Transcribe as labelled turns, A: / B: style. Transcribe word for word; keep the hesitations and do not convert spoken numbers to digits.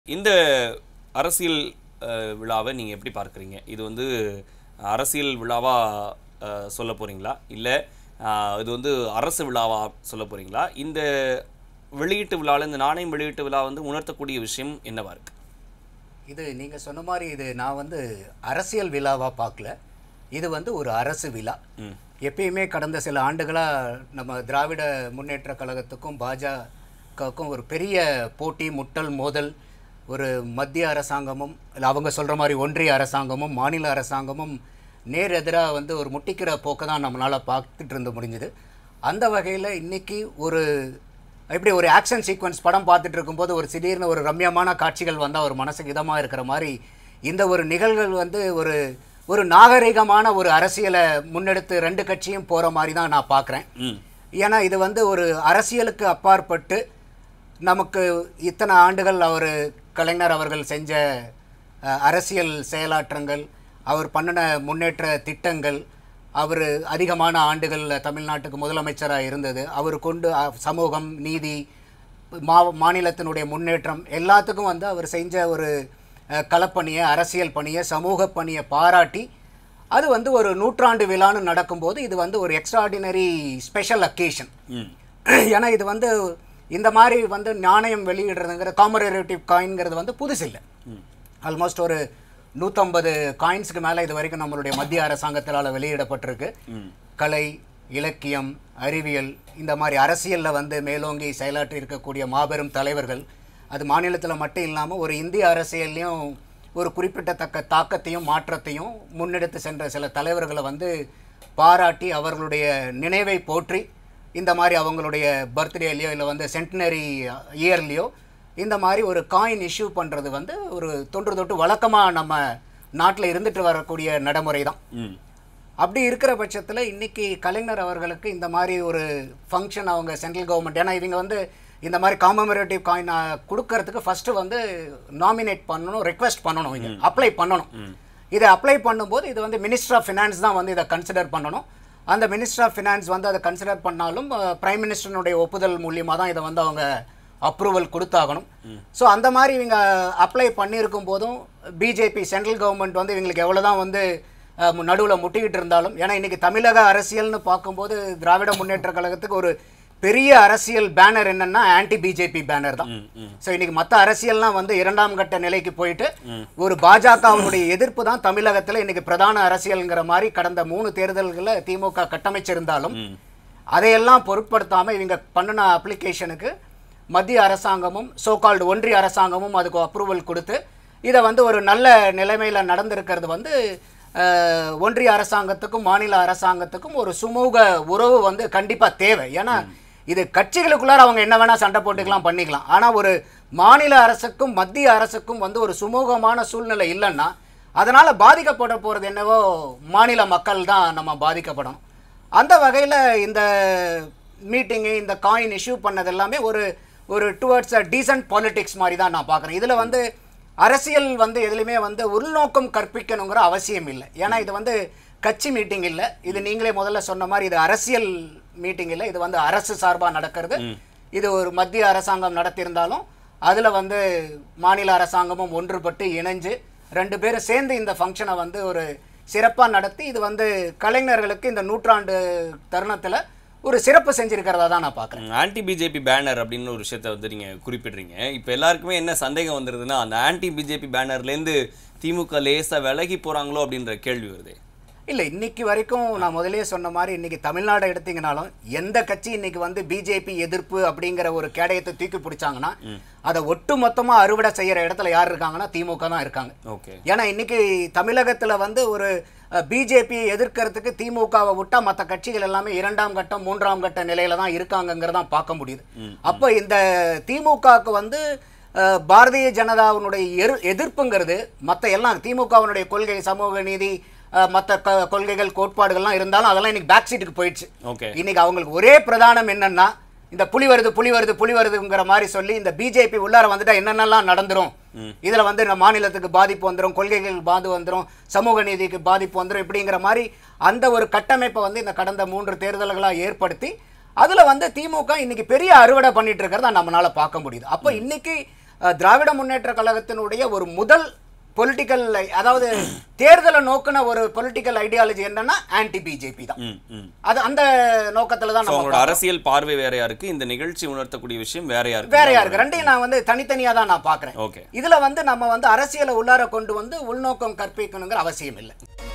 A: இந்த அரசியல் விழாவை நீங்க எப்படி பார்க்கறீங்க? இது வந்து அரசியல் விழாவா சொல்ல போறீங்களா? இல்ல இது வந்து அரசு விழாவா சொல்ல போறீங்களா? இந்த வெளியீட்டு விழால இந்த நாணயம் வெளியீட்டு விழா வந்து உணர்த்தக்கூடிய விஷயம் என்னவா இருக்கு?
B: இது நீங்க சொன்ன மாதிரி இது நான் வந்து அரசியல் விழாவா பார்க்கல. இது வந்து ஒரு அரசு விழா. எப்பயுமே கடந்த சில ஆண்டுகளா நம்ம திராவிட முன்னேற்ற கழகத்துக்கும் பாஜகவுக்கும் ஒரு பெரிய போட்டி, முட்டல், மோதல், ஒரு மத்திய அரசாங்கமும் இல்லை அவங்க சொல்கிற மாதிரி ஒன்றிய அரசாங்கமும் மாநில அரசாங்கமும் நேர் எதிராக வந்து ஒரு முட்டிக்கிற போக்கை தான் நம்மளால் பார்த்துட்டு இருந்த முடிஞ்சுது. அந்த வகையில் இன்றைக்கி ஒரு இப்படி ஒரு ஆக்ஷன் சீக்வன்ஸ் படம் பார்த்துட்டு இருக்கும்போது ஒரு திடீர்னு ஒரு ரம்யமான காட்சிகள் வந்தால் ஒரு மனசுக்கு இதமாக இருக்கிற மாதிரி இந்த ஒரு நிகழ்வுகள் வந்து ஒரு ஒரு நாகரிகமான ஒரு அரசியலை முன்னெடுத்து ரெண்டு கட்சியும் போகிற மாதிரி தான் நான் பார்க்குறேன். ஏன்னா இது வந்து ஒரு அரசியலுக்கு அப்பாற்பட்டு நமக்கு இத்தனை ஆண்டுகள் அவர் கலைஞர் அவர்கள் செஞ்ச அரசியல் செயலாற்றங்கள், அவர் பண்ணின முன்னேற்ற திட்டங்கள், அவர் அதிகமான ஆண்டுகள் தமிழ்நாட்டுக்கு முதலமைச்சராக இருந்தது, அவர் கொண்டு சமூகம், நீதி, மா மாநிலத்தினுடைய முன்னேற்றம் எல்லாத்துக்கும் வந்து அவர் செஞ்ச ஒரு களப்பணியை, அரசியல் பணியை, சமூக பணியை பாராட்டி அது வந்து ஒரு நூற்றாண்டு விழான்னு நடக்கும்போது இது வந்து ஒரு எக்ஸ்ட்ராடினரி ஸ்பெஷல் அக்கேஷன். ஏன்னா இது வந்து இந்த மாதிரி வந்து நாணயம் வெளியிடுறதுங்கிற காமரேட்டிவ் காயின்ங்கிறது வந்து புதுசு இல்லை. ஆல்மோஸ்ட் ஒரு நூற்றம்பது காயின்ஸுக்கு மேலே இது வரைக்கும் நம்மளுடைய மத்திய அரசாங்கத்தால் வெளியிடப்பட்டிருக்கு. கலை, இலக்கியம், அறிவியல், இந்த மாதிரி அரசியலில் வந்து மேலோங்கி செயலாற்றி இருக்கக்கூடிய மாபெரும் தலைவர்கள், அது மாநிலத்தில் மட்டும் இல்லாமல் ஒரு இந்திய அரசியல்லையும் ஒரு குறிப்பிட்டத்தக்க தாக்கத்தையும் மாற்றத்தையும் முன்னெடுத்து சென்ற சில தலைவர்களை வந்து பாராட்டி அவர்களுடைய நினைவை போற்றி இந்த மாதிரி அவங்களுடைய பர்த்டேலையோ இல்லை வந்து சென்டினரி இயர்லேயோ இந்த மாதிரி ஒரு காயின் இஷ்யூ பண்ணுறது வந்து ஒரு தொன்று தொட்டு வழக்கமாக நம்ம நாட்டில் இருந்துட்டு வரக்கூடிய நடைமுறை தான். அப்படி இருக்கிற பட்சத்தில் இன்றைக்கி கலைஞர் அவர்களுக்கு இந்த மாதிரி ஒரு ஃபங்க்ஷன் அவங்க சென்ட்ரல் கவர்மெண்ட், ஏன்னா இவங்க வந்து இந்த மாதிரி காமமரேட்டிவ் காயின் கொடுக்கறதுக்கு ஃபஸ்ட்டு வந்து நாமினேட் பண்ணணும், ரெக்வெஸ்ட் பண்ணணும், இங்கே அப்ளை பண்ணணும். இதை அப்ளை பண்ணும்போது இது வந்து மினிஸ்டர் ஆஃப் ஃபினான்ஸ் தான் வந்து இதை கன்சிடர் பண்ணணும். அந்த மினிஸ்டர் ஆஃப் ஃபினான்ஸ் வந்து அதை கன்சிடர் பண்ணாலும் பிரைம் மினிஸ்டருடைய ஒப்புதல் மூலியமாக தான் இதை வந்து அவங்க அப்ரூவல் கொடுத்தாகணும். ஸோ அந்த மாதிரி இவங்க அப்ளை பண்ணியிருக்கும் போதும் பிஜேபி சென்ட்ரல் கவர்மெண்ட் வந்து இவங்களுக்கு எவ்வளோ தான் வந்து நடுவில் முட்டிக்கிட்டு இருந்தாலும், ஏன்னா இன்றைக்கி தமிழக அரசியல்னு பார்க்கும்போது திராவிட முன்னேற்ற கழகத்துக்கு ஒரு பெரிய அரசியல் பேனர் என்னன்னா ஆன்டி பிஜேபி பேனர் தான். ஸோ இன்னைக்கு மற்ற அரசியல்லாம் வந்து இரண்டாம் கட்ட நிலைக்கு போயிட்டு ஒரு பாஜகவுடைய எதிர்ப்பு தான் தமிழகத்தில் இன்னைக்கு பிரதான அரசியல்ங்கிற மாதிரி கடந்த மூணு தேர்தல்களில் திமுக கட்டமைச்சிருந்தாலும் அதையெல்லாம் பொருட்படுத்தாமல் இவங்க பண்ணின அப்ளிகேஷனுக்கு மத்திய அரசாங்கமும் சோகால்டு ஒன்றிய அரசாங்கமும் அதுக்கு அப்ரூவல் கொடுத்து இதை வந்து ஒரு நல்ல நிலைமையில் நடந்திருக்கிறது வந்து ஒன்றிய அரசாங்கத்துக்கும் மாநில அரசாங்கத்துக்கும் ஒரு சுமூக உறவு வந்து கண்டிப்பாக தேவை. ஏன்னா இது கட்சிகளுக்குள்ளார அவங்க என்ன வேணால் சண்டை போட்டுக்கலாம், பண்ணிக்கலாம். ஆனால் ஒரு மாநில அரசுக்கும் மத்திய அரசுக்கும் வந்து ஒரு சுமூகமான சூழ்நிலை இல்லைன்னா அதனால் பாதிக்கப்பட போகிறது என்னவோ மாநில மக்கள் தான் நம்ம பாதிக்கப்படணும். அந்த வகையில் இந்த மீட்டிங்கு, இந்த காயின் இஷ்யூ பண்ணது எல்லாமே ஒரு ஒரு டுவர்ட்ஸ் அ டீசன்ட் பாலிடிக்ஸ் மாதிரி தான் நான் பார்க்குறேன். இதில் வந்து அரசியல் வந்து எதுலையுமே வந்து உள்நோக்கம் கற்பிக்கணுங்கிற அவசியம் இல்லை. ஏன்னா இது வந்து கட்சி மீட்டிங் இல்லை, இது நீங்களே முதல்ல சொன்ன மாதிரி இது அரசியல் மீட்டிங் இல்லை, இது வந்து அரசு சார்பாக நடக்கிறது. இது ஒரு மத்திய அரசாங்கம் நடத்தியிருந்தாலும் அதில் வந்து மாநில அரசாங்கமும் ஒன்றுபட்டு இணைஞ்சு ரெண்டு பேரும் சேர்ந்து இந்த ஃபங்க்ஷனை வந்து ஒரு சிறப்பாக நடத்தி இது வந்து கலைஞர்களுக்கு இந்த நூற்றாண்டு தருணத்தில் ஒரு சிறப்பு செஞ்சிருக்கிறதா தான் நான் பார்க்குறேன்.
A: ஆன்டி பிஜேபி பேனர் அப்படின்னு ஒரு விஷயத்த வந்து நீங்கள் குறிப்பிட்றீங்க. இப்போ எல்லாருக்குமே என்ன சந்தேகம் வந்துருதுன்னா அந்த ஆன்டி பிஜேபி பேனர்லேருந்து திமுக லேசாக விலகி போகிறாங்களோ அப்படின்ற கேள்வி வருது.
B: இல்லை, இன்னைக்கு வரைக்கும் நான் முதலே சொன்ன மாதிரி இன்னைக்கு தமிழ்நாடு எடுத்தீங்கனாலும் எந்த கட்சி இன்னைக்கு வந்து பிஜேபி எதிர்ப்பு அப்படிங்கிற ஒரு கேடயத்தை தூக்கி பிடிச்சாங்கன்னா அதை ஒட்டு மொத்தமாக அறுவடை செய்கிற இடத்துல யார் இருக்காங்கன்னா திமுக தான் இருக்காங்க. ஓகே, ஏன்னா இன்னைக்கு தமிழகத்தில் வந்து ஒரு பிஜேபியை எதிர்க்கிறதுக்கு திமுகவை விட்டால் மற்ற கட்சிகள் எல்லாமே இரண்டாம் கட்டம் மூன்றாம் கட்ட நிலையில தான் இருக்காங்கிறதான் பார்க்க முடியுது. அப்போ இந்த திமுகவுக்கு வந்து பாரதிய ஜனதாவினுடைய எரு எதிர்ப்புங்கிறது மற்ற எல்லாம் திமுகவினுடைய கொள்கை, சமூக நீதி, மற்ற கொள்கைகள், கோட்பாடுகள்லாம் இருந்தாலும் அதெல்லாம் இன்னைக்கு பேக் சீட்டுக்கு போயிடுச்சு. இன்னைக்கு அவங்களுக்கு ஒரே பிரதானம் என்னன்னா இந்த புலி வருது புலி வருது புலி வருதுங்கிற மாதிரி சொல்லி இந்த பிஜேபி உள்ளார வந்துட்டா என்னென்னலாம் நடந்துரும், இதில் வந்து இந்த மாநிலத்துக்கு பாதிப்பு வந்துடும், கொள்கைகள் பாதிப்பு வந்துடும், சமூக நீதிக்கு பாதிப்பு வந்துடும், இப்படிங்கிற மாதிரி அந்த ஒரு கட்டமைப்பை வந்து இந்த கடந்த மூன்று தேர்தல்களாக ஏற்படுத்தி அதில் வந்து திமுக இன்னைக்கு பெரிய அறுவடை பண்ணிட்டு இருக்கிறத நம்மளால பார்க்க முடியுது. அப்போ இன்னைக்கு அஹ், திராவிட முன்னேற்ற கழகத்தினுடைய ஒரு முதல் பொலிட்டிக்கல், அதாவது தேர்தலை நோக்கின ஒரு பொலிட்டிக்கல் ஐடியாலஜி என்னன்னா ஆன்டி பிஜேபி தான்.
A: ம், ம்.
B: அது அந்த நோக்கத்துல தான்
A: So,
B: நம்ம
A: உங்களோட அரசியல் பார்வை வேறையா இருக்கு, இந்த நிகழ்ச்சி உணர்த்தக்கூடிய விஷயம் வேறையா இருக்கு.
B: வேறையா இருக்கு. ரெண்டையும் நான் வந்து தனித்தனியா தான் நான் பாக்குறேன்.
A: ஓகே.
B: இதுல வந்து நம்ம வந்து அரசியலை உள்ளார கொண்டு வந்து உள்நோக்கம் கற்பிக்கணுங்கிற அவசியம் இல்லை.